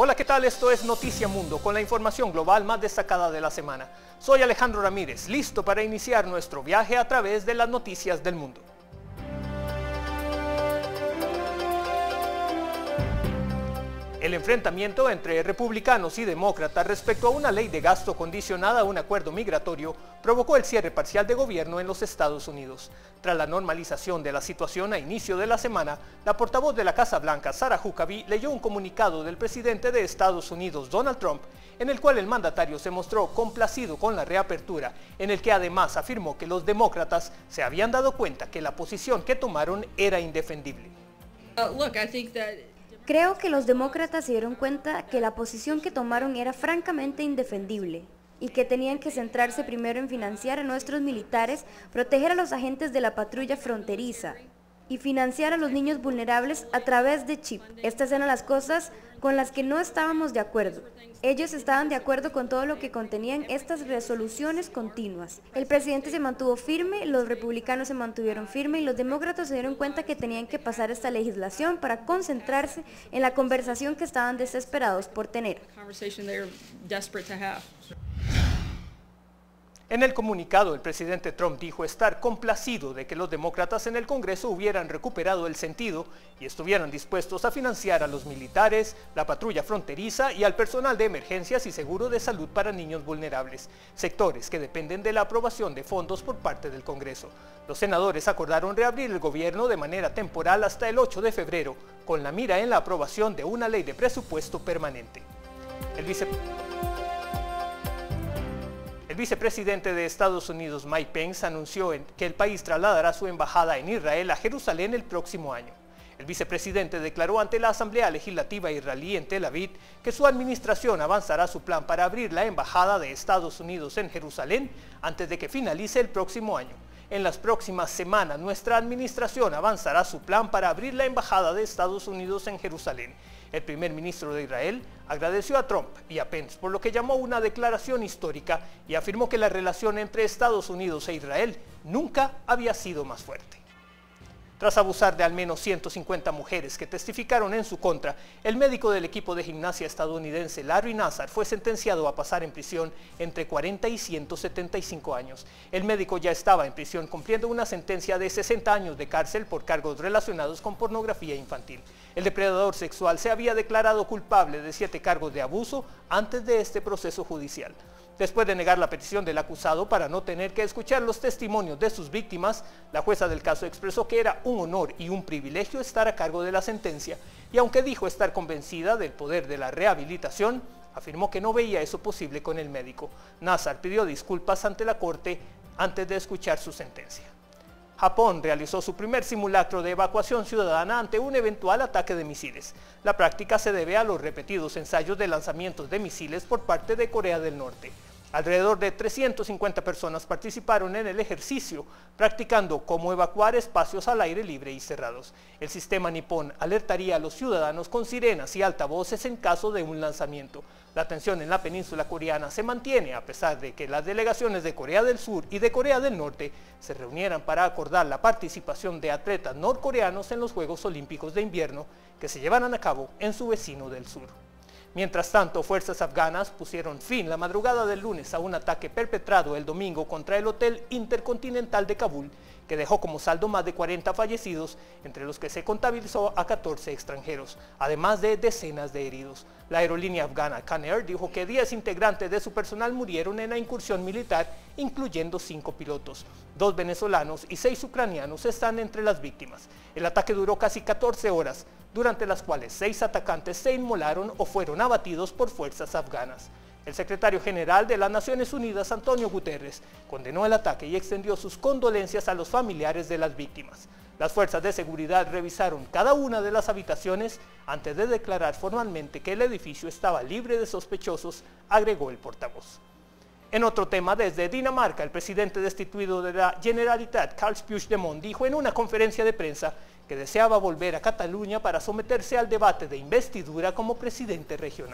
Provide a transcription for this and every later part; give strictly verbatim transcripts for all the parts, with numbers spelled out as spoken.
Hola, ¿qué tal? Esto es Noticia Mundo, con la información global más destacada de la semana. Soy Alejandro Ramírez, listo para iniciar nuestro viaje a través de las noticias del mundo. El enfrentamiento entre republicanos y demócratas respecto a una ley de gasto condicionada a un acuerdo migratorio provocó el cierre parcial de gobierno en los Estados Unidos. Tras la normalización de la situación a inicio de la semana, la portavoz de la Casa Blanca, Sarah Huckabee, leyó un comunicado del presidente de Estados Unidos, Donald Trump, en el cual el mandatario se mostró complacido con la reapertura, en el que además afirmó que los demócratas se habían dado cuenta que la posición que tomaron era indefendible. Uh, look, I think that... Creo que los demócratas se dieron cuenta que la posición que tomaron era francamente indefendible y que tenían que centrarse primero en financiar a nuestros militares, proteger a los agentes de la patrulla fronteriza y financiar a los niños vulnerables a través de chip. Estas eran las cosas con las que no estábamos de acuerdo. Ellos estaban de acuerdo con todo lo que contenían estas resoluciones continuas. El presidente se mantuvo firme, los republicanos se mantuvieron firmes y los demócratas se dieron cuenta que tenían que pasar esta legislación para concentrarse en la conversación que estaban desesperados por tener. En el comunicado, el presidente Trump dijo estar complacido de que los demócratas en el Congreso hubieran recuperado el sentido y estuvieran dispuestos a financiar a los militares, la patrulla fronteriza y al personal de emergencias y seguro de salud para niños vulnerables, sectores que dependen de la aprobación de fondos por parte del Congreso. Los senadores acordaron reabrir el gobierno de manera temporal hasta el ocho de febrero, con la mira en la aprobación de una ley de presupuesto permanente. El vice... El vicepresidente de Estados Unidos, Mike Pence, anunció que el país trasladará su embajada en Israel a Jerusalén el próximo año. El vicepresidente declaró ante la Asamblea Legislativa israelí en Tel Aviv que su administración avanzará su plan para abrir la embajada de Estados Unidos en Jerusalén antes de que finalice el próximo año. En las próximas semanas, nuestra administración avanzará su plan para abrir la embajada de Estados Unidos en Jerusalén. El primer ministro de Israel agradeció a Trump y a Pence por lo que llamó una declaración histórica y afirmó que la relación entre Estados Unidos e Israel nunca había sido más fuerte. Tras abusar de al menos ciento cincuenta mujeres que testificaron en su contra, el médico del equipo de gimnasia estadounidense Larry Nassar fue sentenciado a pasar en prisión entre cuarenta y ciento setenta y cinco años. El médico ya estaba en prisión cumpliendo una sentencia de sesenta años de cárcel por cargos relacionados con pornografía infantil. El depredador sexual se había declarado culpable de siete cargos de abuso antes de este proceso judicial. Después de negar la petición del acusado para no tener que escuchar los testimonios de sus víctimas, la jueza del caso expresó que era un honor y un privilegio estar a cargo de la sentencia y aunque dijo estar convencida del poder de la rehabilitación, afirmó que no veía eso posible con el médico. Nassar pidió disculpas ante la corte antes de escuchar su sentencia. Japón realizó su primer simulacro de evacuación ciudadana ante un eventual ataque de misiles. La práctica se debe a los repetidos ensayos de lanzamientos de misiles por parte de Corea del Norte. Alrededor de trescientas cincuenta personas participaron en el ejercicio, practicando cómo evacuar espacios al aire libre y cerrados. El sistema nipón alertaría a los ciudadanos con sirenas y altavoces en caso de un lanzamiento. La tensión en la península coreana se mantiene a pesar de que las delegaciones de Corea del Sur y de Corea del Norte se reunieran para acordar la participación de atletas norcoreanos en los Juegos Olímpicos de Invierno que se llevarán a cabo en su vecino del sur. Mientras tanto, fuerzas afganas pusieron fin la madrugada del lunes a un ataque perpetrado el domingo contra el Hotel Intercontinental de Kabul, que dejó como saldo más de cuarenta fallecidos, entre los que se contabilizó a catorce extranjeros, además de decenas de heridos. La aerolínea afgana Can Air dijo que diez integrantes de su personal murieron en la incursión militar, incluyendo cinco pilotos. Dos venezolanos y seis ucranianos están entre las víctimas. El ataque duró casi catorce horas, durante las cuales seis atacantes se inmolaron o fueron abatidos por fuerzas afganas. El secretario general de las Naciones Unidas, Antonio Guterres, condenó el ataque y extendió sus condolencias a los familiares de las víctimas. Las fuerzas de seguridad revisaron cada una de las habitaciones antes de declarar formalmente que el edificio estaba libre de sospechosos, agregó el portavoz. En otro tema, desde Dinamarca, el presidente destituido de la Generalitat, Carl Puigdemont, dijo en una conferencia de prensa que deseaba volver a Cataluña para someterse al debate de investidura como presidente regional.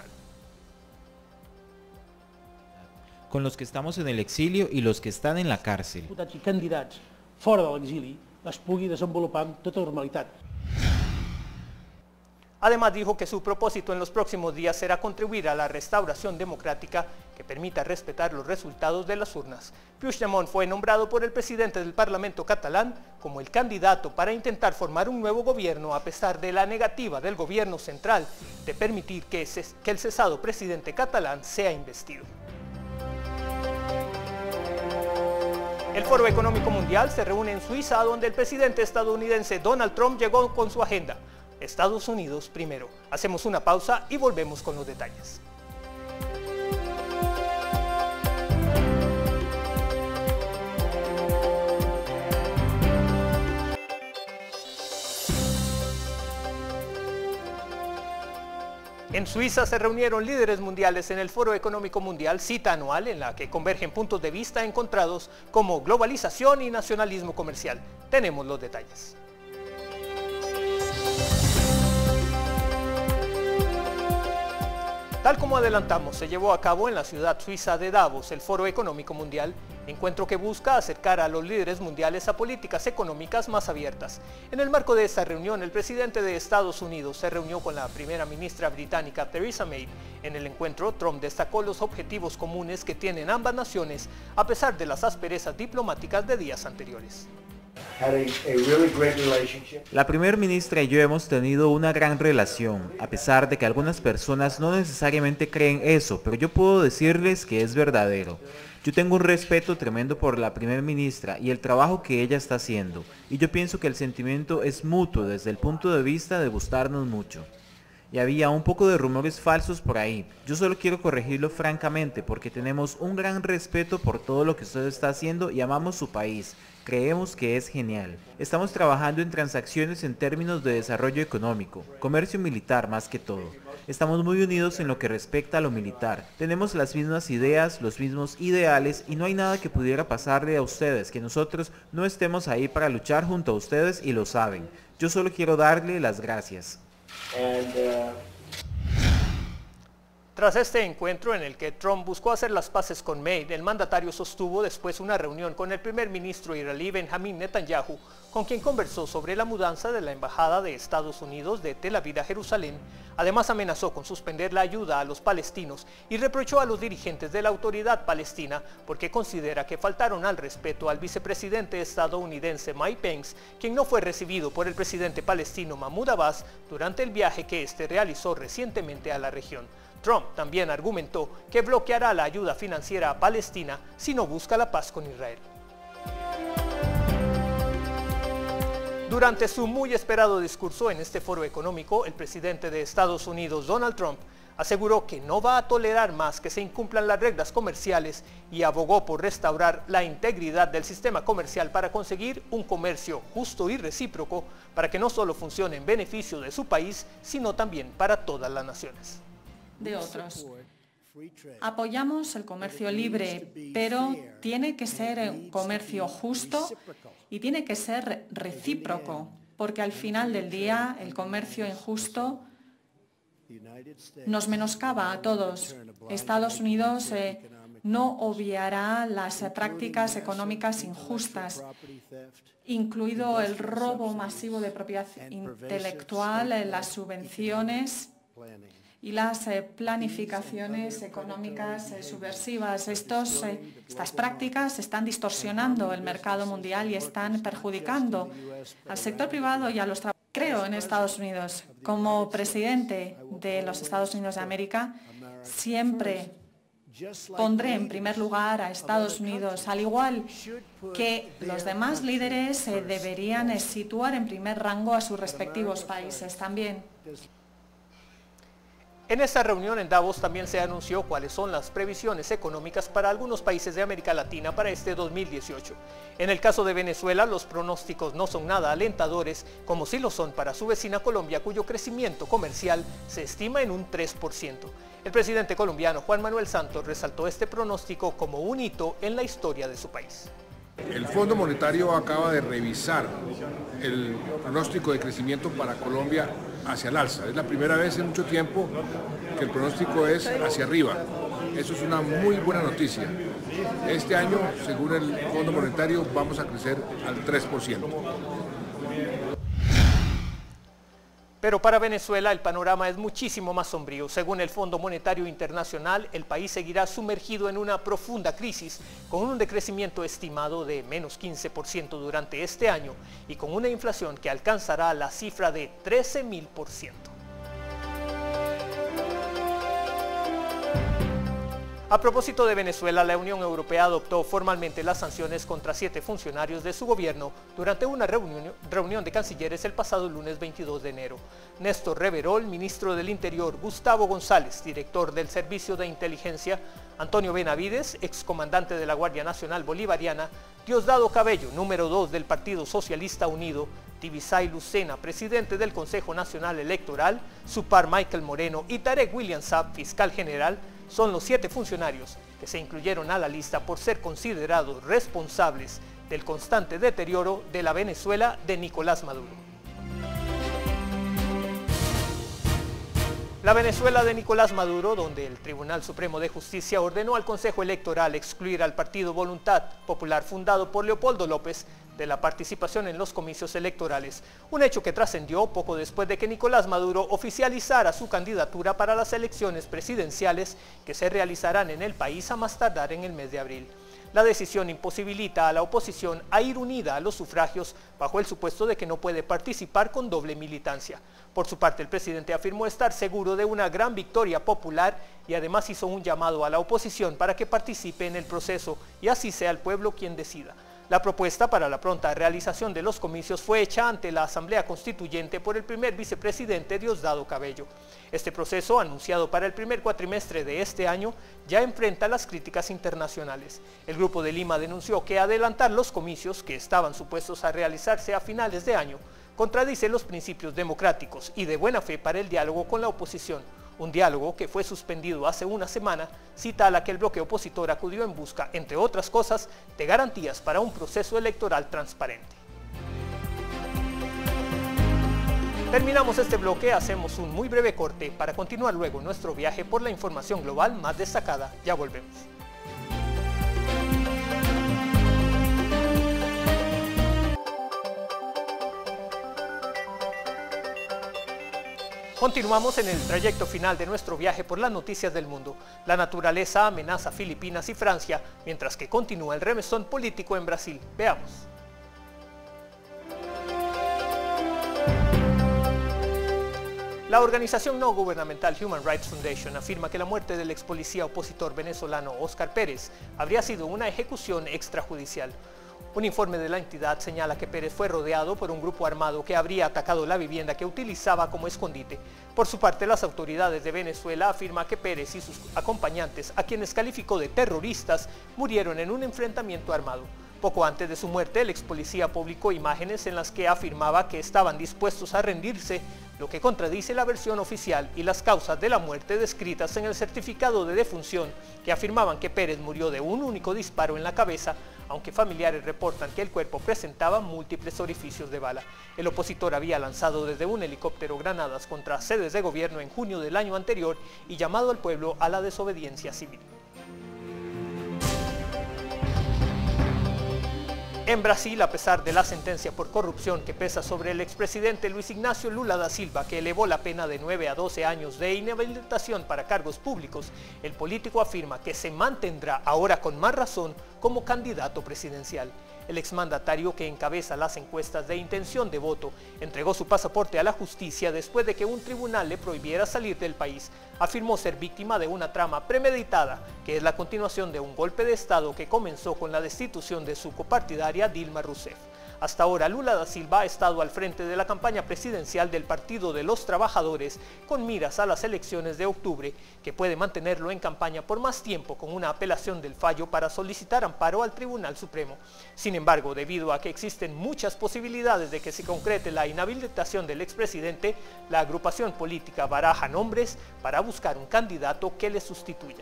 Con los que estamos en el exilio y los que están en la cárcel. Diputats i candidats fora de l'exili es pugui desenvolupar amb tota normalitat. Además dijo que su propósito en los próximos días será contribuir a la restauración democrática que permita respetar los resultados de las urnas. Puigdemont fue nombrado por el presidente del Parlamento catalán como el candidato para intentar formar un nuevo gobierno a pesar de la negativa del gobierno central de permitir que, ses- que el cesado presidente catalán sea investido. El Foro Económico Mundial se reúne en Suiza, donde el presidente estadounidense Donald Trump llegó con su agenda. Estados Unidos primero. Hacemos una pausa y volvemos con los detalles. En Suiza se reunieron líderes mundiales en el Foro Económico Mundial, cita anual en la que convergen puntos de vista encontrados como globalización y nacionalismo comercial. Tenemos los detalles. Tal como adelantamos, se llevó a cabo en la ciudad suiza de Davos el Foro Económico Mundial, encuentro que busca acercar a los líderes mundiales a políticas económicas más abiertas. En el marco de esta reunión, el presidente de Estados Unidos se reunió con la primera ministra británica Theresa May. En el encuentro, Trump destacó los objetivos comunes que tienen ambas naciones, a pesar de las asperezas diplomáticas de días anteriores. La primera ministra y yo hemos tenido una gran relación, a pesar de que algunas personas no necesariamente creen eso, pero yo puedo decirles que es verdadero. Yo tengo un respeto tremendo por la primera ministra y el trabajo que ella está haciendo, y yo pienso que el sentimiento es mutuo desde el punto de vista de gustarnos mucho. Y había un poco de rumores falsos por ahí. Yo solo quiero corregirlo francamente porque tenemos un gran respeto por todo lo que usted está haciendo y amamos su país. Creemos que es genial. Estamos trabajando en transacciones en términos de desarrollo económico, comercio militar más que todo. Estamos muy unidos en lo que respecta a lo militar. Tenemos las mismas ideas, los mismos ideales y no hay nada que pudiera pasarle a ustedes, que nosotros no estemos ahí para luchar junto a ustedes y lo saben. Yo solo quiero darle las gracias. And, uh... Tras este encuentro en el que Trump buscó hacer las paces con May, el mandatario sostuvo después una reunión con el primer ministro israelí Benjamin Netanyahu, con quien conversó sobre la mudanza de la embajada de Estados Unidos de Tel Aviv a Jerusalén. Además amenazó con suspender la ayuda a los palestinos y reprochó a los dirigentes de la autoridad palestina porque considera que faltaron al respeto al vicepresidente estadounidense Mike Pence, quien no fue recibido por el presidente palestino Mahmoud Abbas durante el viaje que este realizó recientemente a la región. Trump también argumentó que bloqueará la ayuda financiera a Palestina si no busca la paz con Israel. Durante su muy esperado discurso en este foro económico, el presidente de Estados Unidos, Donald Trump, aseguró que no va a tolerar más que se incumplan las reglas comerciales y abogó por restaurar la integridad del sistema comercial para conseguir un comercio justo y recíproco para que no solo funcione en beneficio de su país, sino también para todas las naciones. De otros. Apoyamos el comercio libre, pero tiene que ser un comercio justo y tiene que ser recíproco, porque al final del día el comercio injusto nos menoscaba a todos. Estados Unidos eh, no obviará las eh, prácticas económicas injustas, incluido el robo masivo de propiedad intelectual, eh, las subvenciones y las eh, planificaciones económicas eh, subversivas. Estos, eh, estas prácticas están distorsionando el mercado mundial y están perjudicando al sector privado y a los trabajadores. Creo en Estados Unidos. Como presidente de los Estados Unidos de América, siempre pondré en primer lugar a Estados Unidos, al igual que los demás líderes eh, deberían eh, situar en primer rango a sus respectivos países también. En esta reunión en Davos también se anunció cuáles son las previsiones económicas para algunos países de América Latina para este dos mil dieciocho. En el caso de Venezuela, los pronósticos no son nada alentadores, como sí lo son para su vecina Colombia, cuyo crecimiento comercial se estima en un tres por ciento. El presidente colombiano Juan Manuel Santos resaltó este pronóstico como un hito en la historia de su país. El Fondo Monetario acaba de revisar el pronóstico de crecimiento para Colombia hacia el alza. Es la primera vez en mucho tiempo que el pronóstico es hacia arriba. Eso es una muy buena noticia. Este año, según el Fondo Monetario, vamos a crecer al tres por ciento. Pero para Venezuela el panorama es muchísimo más sombrío. Según el Fondo Monetario Internacional, el país seguirá sumergido en una profunda crisis, con un decrecimiento estimado de menos quince por ciento durante este año y con una inflación que alcanzará la cifra de trece mil por ciento. A propósito de Venezuela, la Unión Europea adoptó formalmente las sanciones contra siete funcionarios de su gobierno durante una reunión, reunión de cancilleres el pasado lunes veintidós de enero. Néstor Reverol, ministro del Interior, Gustavo González, director del Servicio de Inteligencia, Antonio Benavides, excomandante de la Guardia Nacional Bolivariana, Diosdado Cabello, número dos del Partido Socialista Unido, Tibisay Lucena, presidente del Consejo Nacional Electoral, su par Michael Moreno y Tarek William Saab, fiscal general, son los siete funcionarios que se incluyeron a la lista por ser considerados responsables del constante deterioro de la Venezuela de Nicolás Maduro. La Venezuela de Nicolás Maduro, donde el Tribunal Supremo de Justicia ordenó al Consejo Electoral excluir al Partido Voluntad Popular fundado por Leopoldo López de la participación en los comicios electorales, un hecho que trascendió poco después de que Nicolás Maduro oficializara su candidatura para las elecciones presidenciales que se realizarán en el país a más tardar en el mes de abril. La decisión imposibilita a la oposición a ir unida a los sufragios bajo el supuesto de que no puede participar con doble militancia. Por su parte, el presidente afirmó estar seguro de una gran victoria popular y además hizo un llamado a la oposición para que participe en el proceso y así sea el pueblo quien decida. La propuesta para la pronta realización de los comicios fue hecha ante la Asamblea Constituyente por el primer vicepresidente Diosdado Cabello. Este proceso, anunciado para el primer cuatrimestre de este año, ya enfrenta las críticas internacionales. El Grupo de Lima denunció que adelantar los comicios, que estaban supuestos a realizarse a finales de año, contradice los principios democráticos y de buena fe para el diálogo con la oposición. Un diálogo que fue suspendido hace una semana, cita a la que el bloque opositor acudió en busca, entre otras cosas, de garantías para un proceso electoral transparente. Terminamos este bloque, hacemos un muy breve corte para continuar luego nuestro viaje por la información global más destacada. Ya volvemos. Continuamos en el trayecto final de nuestro viaje por las noticias del mundo. La naturaleza amenaza a Filipinas y Francia, mientras que continúa el remesón político en Brasil. Veamos. La organización no gubernamental Human Rights Foundation afirma que la muerte del ex policía opositor venezolano Óscar Pérez habría sido una ejecución extrajudicial. Un informe de la entidad señala que Pérez fue rodeado por un grupo armado que habría atacado la vivienda que utilizaba como escondite. Por su parte, las autoridades de Venezuela afirman que Pérez y sus acompañantes, a quienes calificó de terroristas, murieron en un enfrentamiento armado. Poco antes de su muerte, el ex policía publicó imágenes en las que afirmaba que estaban dispuestos a rendirse, lo que contradice la versión oficial y las causas de la muerte descritas en el certificado de defunción, que afirmaban que Pérez murió de un único disparo en la cabeza, aunque familiares reportan que el cuerpo presentaba múltiples orificios de bala. El opositor había lanzado desde un helicóptero granadas contra sedes de gobierno en junio del año anterior y llamado al pueblo a la desobediencia civil. En Brasil, a pesar de la sentencia por corrupción que pesa sobre el expresidente Luis Ignacio Lula da Silva, que elevó la pena de nueve a doce años de inhabilitación para cargos públicos, el político afirma que se mantendrá, ahora con más razón, como candidato presidencial. El exmandatario, que encabeza las encuestas de intención de voto, entregó su pasaporte a la justicia después de que un tribunal le prohibiera salir del país. Afirmó ser víctima de una trama premeditada, que es la continuación de un golpe de Estado que comenzó con la destitución de su copartidaria Dilma Rousseff. Hasta ahora, Lula da Silva ha estado al frente de la campaña presidencial del Partido de los Trabajadores con miras a las elecciones de octubre, que puede mantenerlo en campaña por más tiempo con una apelación del fallo para solicitar amparo al Tribunal Supremo. Sin embargo, debido a que existen muchas posibilidades de que se concrete la inhabilitación del expresidente, la agrupación política baraja nombres para buscar un candidato que le sustituya.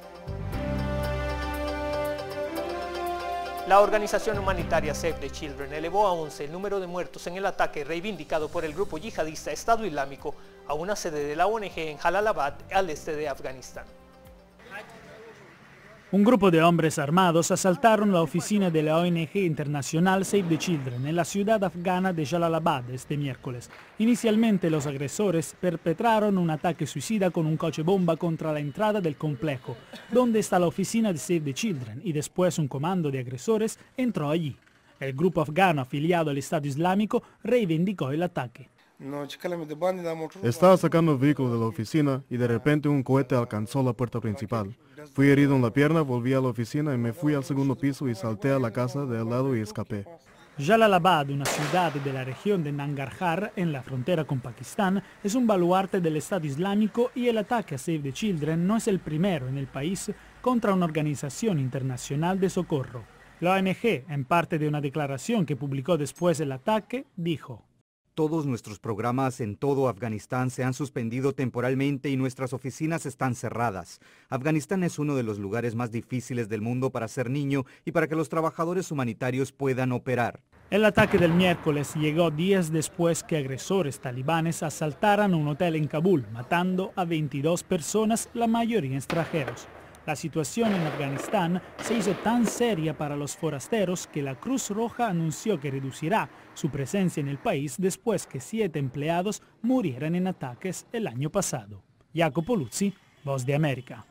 La organización humanitaria Save the Children elevó a once el número de muertos en el ataque reivindicado por el grupo yihadista Estado Islámico a una sede de la O N G en Jalalabad, al este de Afganistán. Un grupo de hombres armados asaltaron la oficina de la O N G internacional Save the Children en la ciudad afgana de Jalalabad este miércoles. Inicialmente los agresores perpetraron un ataque suicida con un coche bomba contra la entrada del complejo, donde está la oficina de Save the Children, y después un comando de agresores entró allí. El grupo afgano afiliado al Estado Islámico reivindicó el ataque. Estaba sacando el vehículo de la oficina y de repente un cohete alcanzó la puerta principal. Fui herido en la pierna, volví a la oficina y me fui al segundo piso y salté a la casa de al lado y escapé. Jalalabad, una ciudad de la región de Nangarhar, en la frontera con Pakistán, es un baluarte del Estado Islámico y el ataque a Save the Children no es el primero en el país contra una organización internacional de socorro. La O N G, en parte de una declaración que publicó después del ataque, dijo: Todos nuestros programas en todo Afganistán se han suspendido temporalmente y nuestras oficinas están cerradas. Afganistán es uno de los lugares más difíciles del mundo para ser niño y para que los trabajadores humanitarios puedan operar. El ataque del miércoles llegó días después que agresores talibanes asaltaran un hotel en Kabul, matando a veintidós personas, la mayoría extranjeros. La situación en Afganistán se hizo tan seria para los forasteros que la Cruz Roja anunció que reducirá su presencia en el país después que siete empleados murieran en ataques el año pasado. Jacopo Luzzi, Voz de América.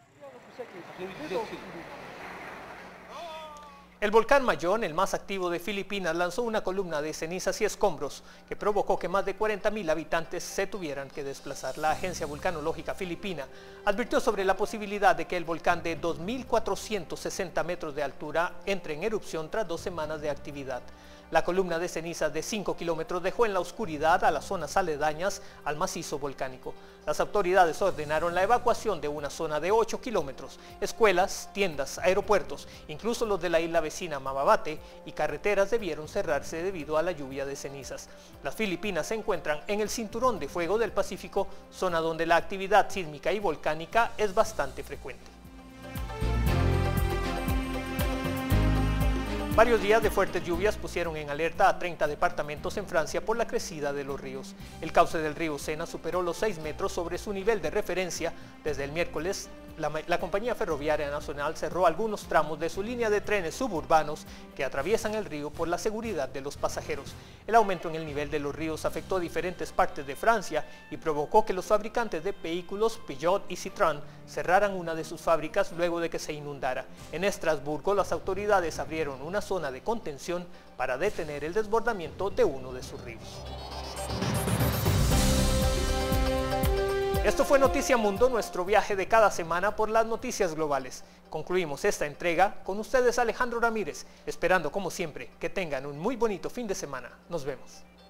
El volcán Mayón, el más activo de Filipinas, lanzó una columna de cenizas y escombros que provocó que más de cuarenta mil habitantes se tuvieran que desplazar. La Agencia Vulcanológica Filipina advirtió sobre la posibilidad de que el volcán de dos mil cuatrocientos sesenta metros de altura entre en erupción tras dos semanas de actividad. La columna de cenizas de cinco kilómetros dejó en la oscuridad a las zonas aledañas al macizo volcánico. Las autoridades ordenaron la evacuación de una zona de ocho kilómetros, escuelas, tiendas, aeropuertos, incluso los de la isla vecina Mamabate, y carreteras debieron cerrarse debido a la lluvia de cenizas. Las Filipinas se encuentran en el cinturón de fuego del Pacífico, zona donde la actividad sísmica y volcánica es bastante frecuente. Varios días de fuertes lluvias pusieron en alerta a treinta departamentos en Francia por la crecida de los ríos. El cauce del río Sena superó los seis metros sobre su nivel de referencia. Desde el miércoles, la, la compañía ferroviaria nacional cerró algunos tramos de su línea de trenes suburbanos que atraviesan el río por la seguridad de los pasajeros. El aumento en el nivel de los ríos afectó diferentes partes de Francia y provocó que los fabricantes de vehículos Peugeot y Citroën cerraran una de sus fábricas luego de que se inundara. En Estrasburgo, las autoridades abrieron una zona de contención para detener el desbordamiento de uno de sus ríos. Esto fue Noticia Mundo, nuestro viaje de cada semana por las noticias globales. Concluimos esta entrega con ustedes Alejandro Ramírez, esperando como siempre que tengan un muy bonito fin de semana. Nos vemos.